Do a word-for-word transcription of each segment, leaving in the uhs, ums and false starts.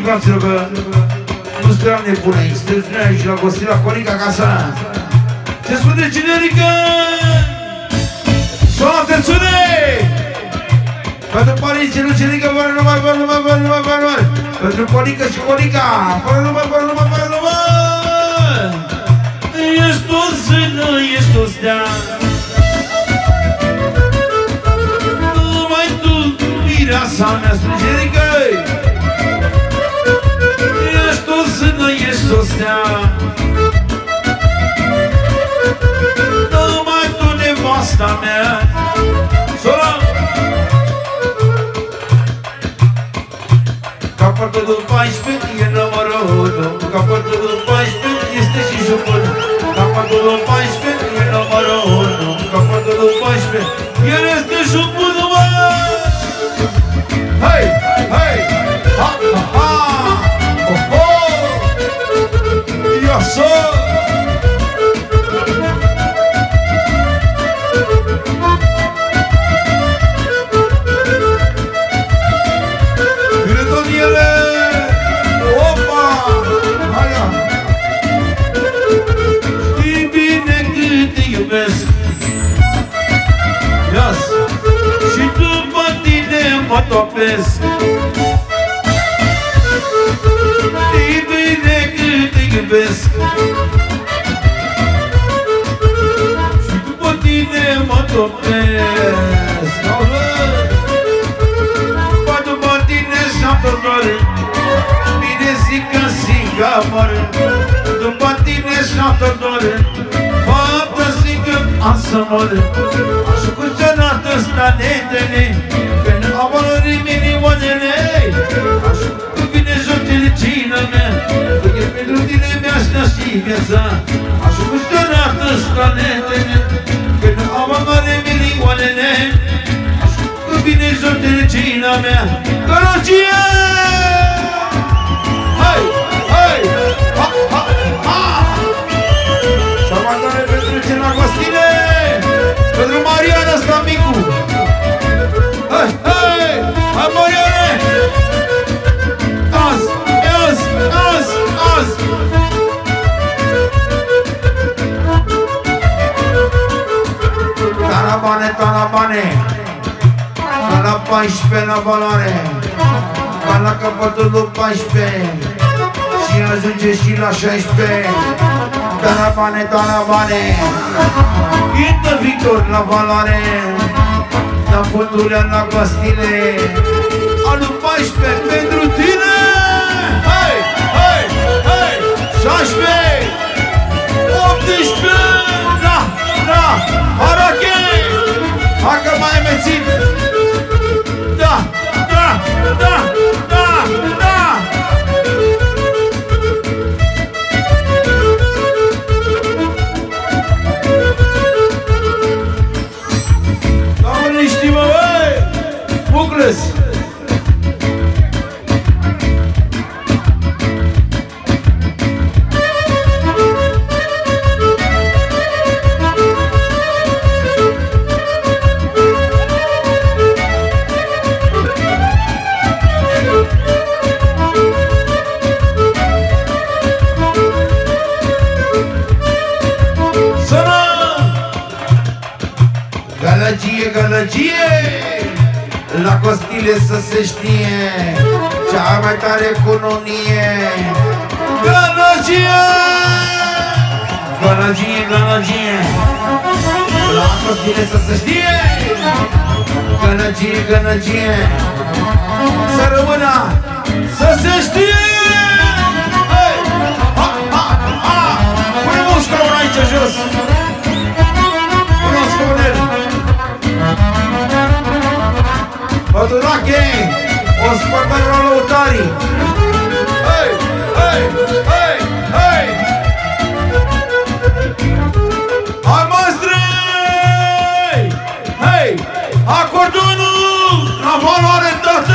fraților, că nu stăram nebune aici, sunteți noi aici la Costila Conica acasă. Ce spune generică? Sola, atențiune! Pentru părinții lui generică, fără numai, fără numai, fără numai, fără numai. Pentru Conica și Conica, fără numai, fără numai, fără numai. Ești tu zână, ești tu stea. Numai tu, mireasa mea, spune generică. Ești tu zână, ești tu stea. Numai tu, nevasta mea. Sola! Capătul paisprezece e numărul unu. Capătul paisprezece este și jupul. Capătul paisprezece e numărul unu. Capătul paisprezece el este jupul, mă! Hai! Hai! Ha! Ha! Ha! Ho! Ho! Ia să! Și după tine mă topesc. Știi bine cât te iubesc. Și după tine mă topesc. După tine și-am doare. Bine zic că zic că mor. După tine și-am doare. Faptă zic că am să mor. Așa cu cenată stanetele, când am valorit milioanele. Așa cu vine jocele cina mea, că e pentru tine mi-aș și viața. Așa cu cenată stanetele, când am valorit milioanele. Așa cu vine jocele cina mea, Călăgie! Hai! Hai! Ha! Ha! Ha! Și-o mai tare pentru cena Costine! Pentru Mariana ăsta micu! Hai, hai! Hai, Mariane! Azi! Azi! Azi! Azi! Tarabane, tarabane! Ca la paisprezece la valoare! Ca la capătul paisprezece! Și ajunge și la șaisprezece! Tarabane, tarabane! Intră Victor la valoare. La fundurile la Costile. Anul paisprezece pentru tine. Hai, hai, hai. șaisprezece, optsprezece. Da, da, Arache. Hai că mai mețit. Da, da, da, da, da. Știi-mă, băi! Bucles! Gălăgie, gălăgie! La Costile să se știe cea mai tare cununie. Gălăgie! Gălăgie, gălăgie! La Costile să se știe gălăgie, gălăgie! Să rămână, să se știe! Hei! Ha, ha, ha! Pune un scaun aici jos! Pune un scaunel! Păturache, o spărbări la lăutarii. Hei, hei, hei, hei! Hai, măstrei! Hei, acordonul la valoare toată!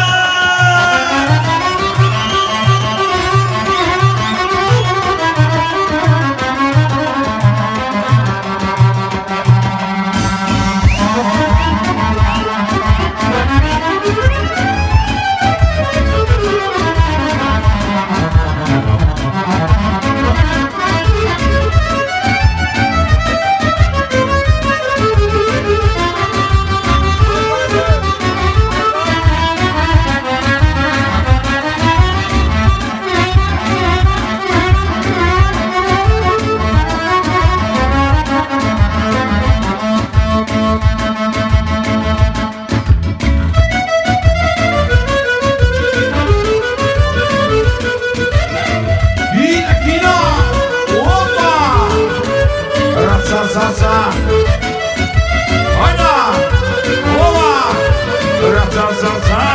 forța.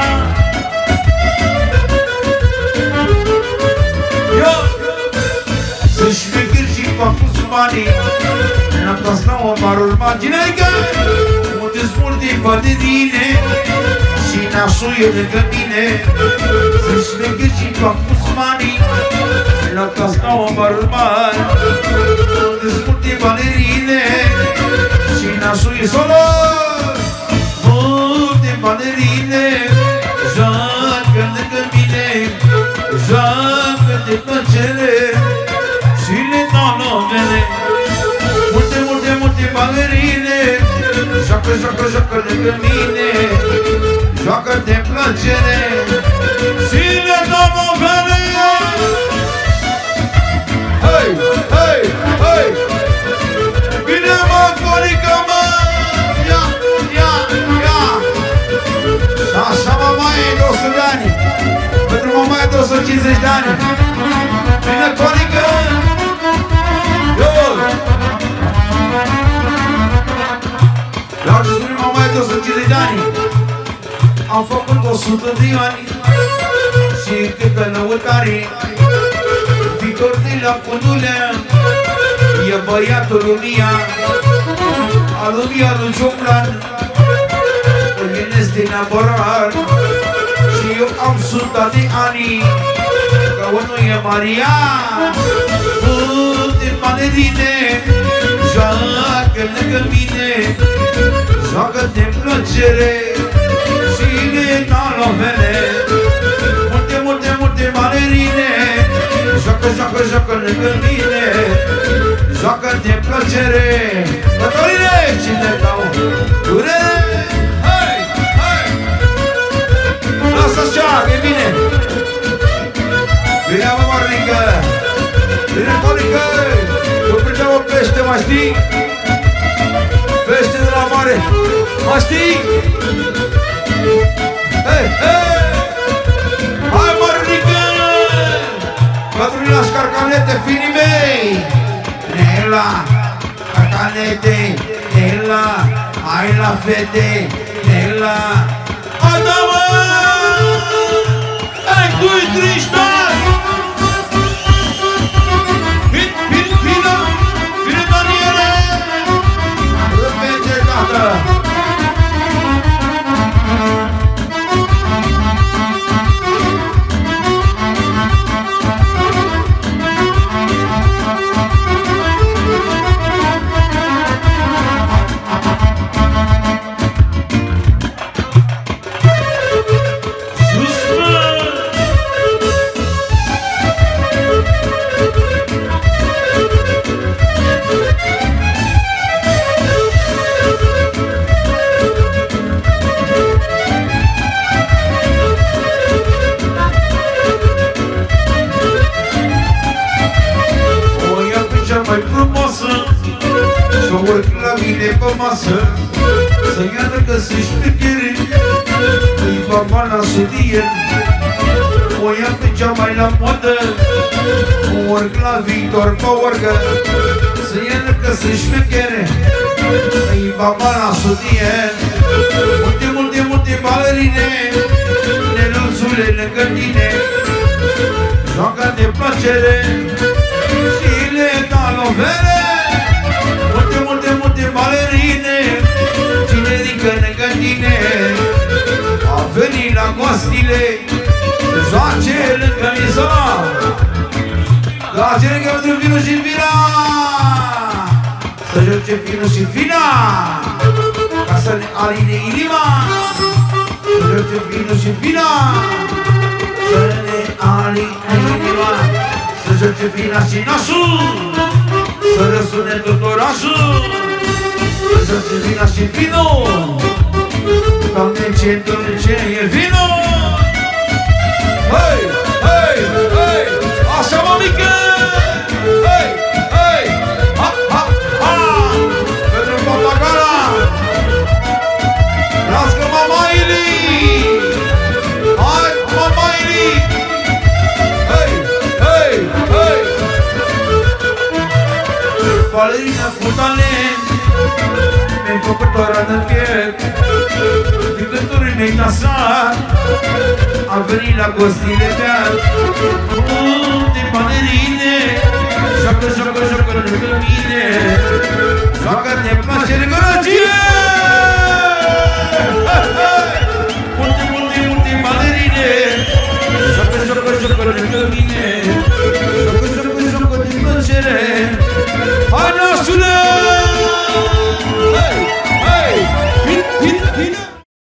Yo! Să-și șmechir și cu apus banii, n-am tasnat o marul maginaică, multe-s multe baterine și nașuie lângă mine. Să-și șmechir și cu apus banii, n-am tasnat o marul mari, multe-s multe balerine și nașuie solo. Multe balerine joacă lângă mine, joacă de plăcere și le dau numele. Multe, multe, multe balerine joacă, joacă, joacă lângă mine, joacă de plăcere și le dau numele. Hei, hei, hei! Bine mă, Corica, mă! Ia, ia, ia! Și așa mamaie e două sute de ani, pentru mamaie două sute cincizeci de ani. Bine, Corica! Yo! Vreau să spune mamaie două sute cincizeci de ani. Am făcut o sută de ani și cât pe lăutare Victor de la Cundulea e băiatul lumia, a lumia lui Cioclan, îl gândesc din apărar și eu am suta de ani, că unul e Maria. Multe balerine joacă lângă mine, joacă de plăcere și le dau numele. Multe, multe, multe balerine joacă, joacă, joacă lângă mine, joacă de plăcere. Bătorile și le dau dure. Hai, hai! Lasă așa, că e bine. Bine, mă, Marnică! Bine, Corică! Eu prindem o pește, mă știi? Pește de la mare, mă știi? Hei, hei! Hai, Marnică! Pătrunii la carcanete, finii mei! Nela, carcanete, Nela, hai la fete, Nela! Adamă! Hai, tu-i triștă! Vin, vin, vină! Vine, Daniele! Repete, tată! Pe masă să iată că se șpechere, îi baba la sudie, o ia pe cea mai la modă, o urc la Victor pe urcă, să iată că se șpechere, îi baba la sudie. Multe, multe, multe balerine, neluțule lângă tine, joacă de plăcere și le da lovere. Multe, multe, multe balerine, cine ridică lângă tine, a venit la Coastile, să joace lângă Miza. La cine că pentru vinul și vina, să joace vinul și vina, ca să ne aline inima. Să joace vinul și vina, să ne aline inima. Să joace vina și nasul, să răsune tot orașul, să joace vina și vino, Doamne, ce dulce e vino! Hei, hei, hei, așa, mămică! Hei, hei, ha, ha, ha! Pentru papagala! Lască mama Ili! Hai, mama Ili! Hei, hei, hei! Balerina cu talent, mi-ai făcut o rană în piept, din gânduri mei tasa, a venit la costile mea, de balerine, joacă, joacă, joacă lângă mine, joacă-te place lângă răgie.